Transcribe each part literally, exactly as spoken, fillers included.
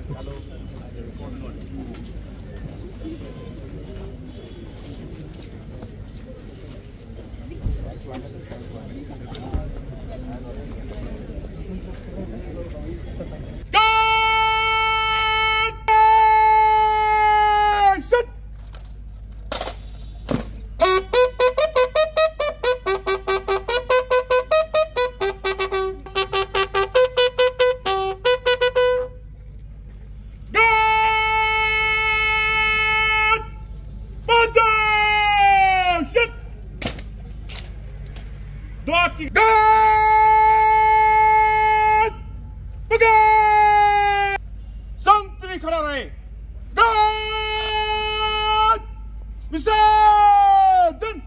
संतरी खड़ा रहे। विसर्जन।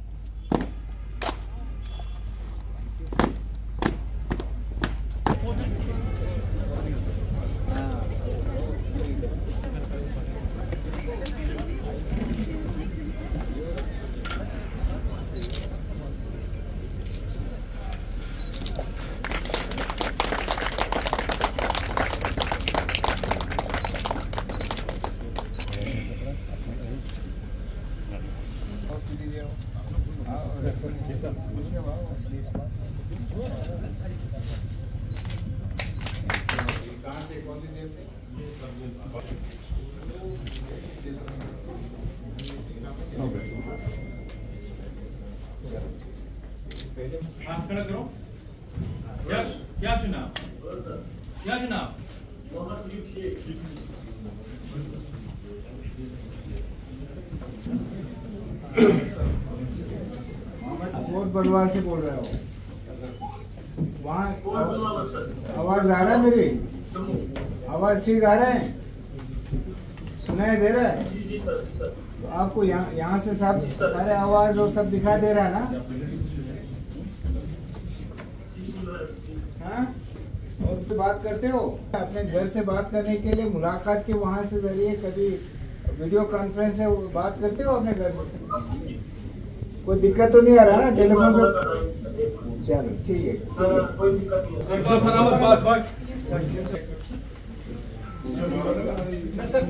कहाँ से, कौन सी जेल से? हाथ खड़ा करो। क्या क्या चुनाव? क्या चुनाव? कोट बलवाल से बोल रहे हो? वहाँ आवाज आ रहा है मेरी? आवाज ठीक आ रहा है? सुनाई दे रहा है? तो आपको यहाँ यहाँ से सब सारे आवाज और सब दिखाई दे रहा है ना? हाँ? और तो बात करते हो अपने घर से बात करने के लिए मुलाकात के वहाँ से जरिए कभी वीडियो कॉन्फ्रेंस से बात करते हो अपने घर से? कोई दिक्कत तो नहीं आ रहा ना टेलीफोन पे? चलो ठीक है, कोई दिक्कत नहीं है।